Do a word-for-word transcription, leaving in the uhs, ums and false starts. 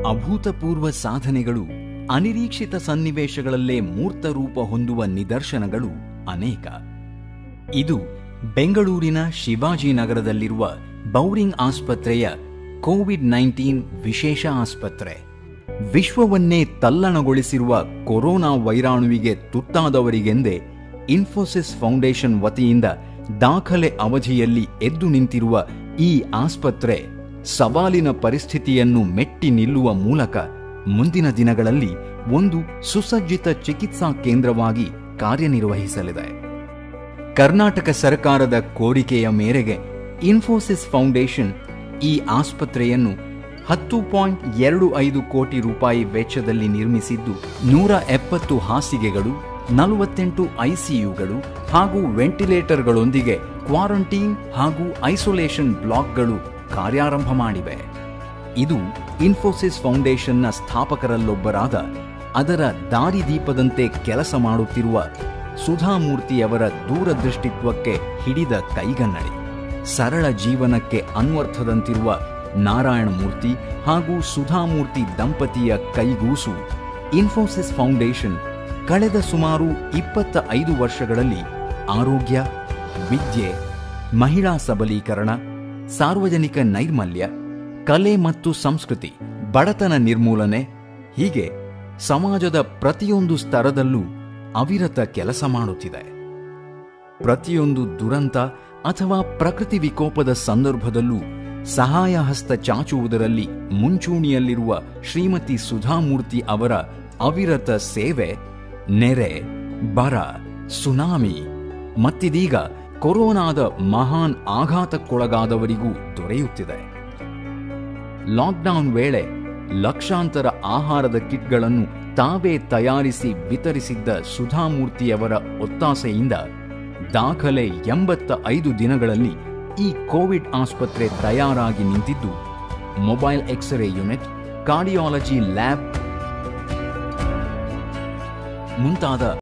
ಅಭೂತಪೂರ್ವ ಸಾಧನೆಗಳು, ಅನಿರೀಕ್ಷಿತ ಸನ್ನಿವೇಶಗಳಲ್ಲೇ ಮೂರ್ತ ರೂಪ ಹೊಂದುವ ನಿದರ್ಶನಗಳು ಅನೇಕ. ಇದು ಬೆಂಗಳೂರಿನ ಶಿವಾಜಿನಗರದಲ್ಲಿರುವ ಬೌರಿಂಗ್ ಆಸ್ಪತ್ರೆಯ ಕೋವಿಡ್ ನೈನ್ಟೀನ್ ವಿಶೇಷ ಆಸ್ಪತ್ರೆ. ವಿಶ್ವವನ್ನೇ ತಲ್ಲಣಗೊಳಿಸಿರುವ ಕೊರೋನಾ ವೈರಾಣುವಿಗೆ ತುತ್ತಾದವರಿಗೆಂದೇ ಇನ್ಫೋಸಿಸ್ ಫೌಂಡೇಶನ್ ವತಿಯಿಂದ ದಾಖಲೆ ಅವಧಿಯಲ್ಲಿ ಎದ್ದು ನಿಂತಿರುವ ಈ ಆಸ್ಪತ್ರೆ ಸವಾಲಿನ ಪರಿಸ್ಥಿತಿಯನ್ನು ಮೆಟ್ಟಿ ನಿಲ್ಲುವ ಮೂಲಕ ಮುಂದಿನ ದಿನಗಳಲ್ಲಿ ಒಂದು ಸುಸಜ್ಜಿತ ಚಿಕಿತ್ಸಾ ಕೇಂದ್ರವಾಗಿ ಕಾರ್ಯನಿರ್ವಹಿಸಲಿದೆ. ಕರ್ನಾಟಕ ಸರ್ಕಾರದ ಕೋರಿಕೆಯ ಮೇರೆಗೆ ಇನ್ಫೋಸಿಸ್ ಫೌಂಡೇಶನ್ ಈ ಆಸ್ಪತ್ರೆಯನ್ನು ಹತ್ತು ಪಾಯಿಂಟ್ ಎರಡು ಐದು ಕೋಟಿ ರೂಪಾಯಿ ವೆಚ್ಚದಲ್ಲಿ ನಿರ್ಮಿಸಿದ್ದು, ನೂರ ಎಪ್ಪತ್ತು ಹಾಸಿಗೆಗಳು, ನಲವತ್ತೆಂಟು ಐಸಿಯುಗಳು ಹಾಗೂ ವೆಂಟಿಲೇಟರ್ಗಳೊಂದಿಗೆ ಕ್ವಾರಂಟೈನ್ ಹಾಗೂ ಐಸೋಲೇಷನ್ ಬ್ಲಾಕ್ಗಳು ಕಾರ್ಯಾರಂಭ ಮಾಡಿವೆ. ಇದು ಇನ್ಫೋಸಿಸ್ ಫೌಂಡೇಶನ್ನ ಸ್ಥಾಪಕರಲ್ಲೊಬ್ಬರಾದ, ಅದರ ದಾರಿದೀಪದಂತೆ ಕೆಲಸ ಮಾಡುತ್ತಿರುವ ಸುಧಾಮೂರ್ತಿಯವರ ದೂರದೃಷ್ಟಿತ್ವಕ್ಕೆ ಹಿಡಿದ ಕೈಗನ್ನಡಿ. ಸರಳ ಜೀವನಕ್ಕೆ ಅನ್ವರ್ಥದಂತಿರುವ ನಾರಾಯಣಮೂರ್ತಿ ಹಾಗೂ ಸುಧಾಮೂರ್ತಿ ದಂಪತಿಯ ಕೈಗೂಸು ಇನ್ಫೋಸಿಸ್ ಫೌಂಡೇಶನ್ ಕಳೆದ ಸುಮಾರು ಇಪ್ಪತ್ತ ಐದು ವರ್ಷಗಳಲ್ಲಿ ಆರೋಗ್ಯ, ವಿದ್ಯೆ, ಮಹಿಳಾ ಸಬಲೀಕರಣ, ಸಾರ್ವಜನಿಕ ನೈರ್ಮಲ್ಯ, ಕಲೆ ಮತ್ತು ಸಂಸ್ಕೃತಿ, ಬಡತನ ನಿರ್ಮೂಲನೆ ಹೀಗೆ ಸಮಾಜದ ಪ್ರತಿಯೊಂದು ಸ್ತರದಲ್ಲೂ ಅವಿರತ ಕೆಲಸ ಮಾಡುತ್ತಿದೆ. ಪ್ರತಿಯೊಂದು ದುರಂತ ಅಥವಾ ಪ್ರಕೃತಿ ವಿಕೋಪದ ಸಂದರ್ಭದಲ್ಲೂ ಸಹಾಯ ಹಸ್ತ ಚಾಚುವುದರಲ್ಲಿ ಮುಂಚೂಣಿಯಲ್ಲಿರುವ ಶ್ರೀಮತಿ ಸುಧಾಮೂರ್ತಿ ಅವರ ಅವಿರತ ಸೇವೆ ನೆರೆ, ಬರ, ಸುನಾಮಿ ಮತ್ತಿದೀಗ ಕೊರೋನಾದ ಮಹಾನ್ ಆಘಾತಕ್ಕೊಳಗಾದವರಿಗೂ ದೊರೆಯುತ್ತಿದೆ. ಲಾಕ್ಡೌನ್ ವೇಳೆ ಲಕ್ಷಾಂತರ ಆಹಾರದ ಕಿಟ್ಗಳನ್ನು ತಾವೇ ತಯಾರಿಸಿ ವಿತರಿಸಿದ್ದ ಸುಧಾಮೂರ್ತಿಯವರ ಒತ್ತಾಸೆಯಿಂದ ದಾಖಲೆ ಎಂಬತ್ತ ಐದು ದಿನಗಳಲ್ಲಿ ಈ ಕೋವಿಡ್ ಆಸ್ಪತ್ರೆ ತಯಾರಾಗಿ ನಿಂತಿದ್ದು, mobile x-ray unit, cardiology lab ಮುಂತಾದ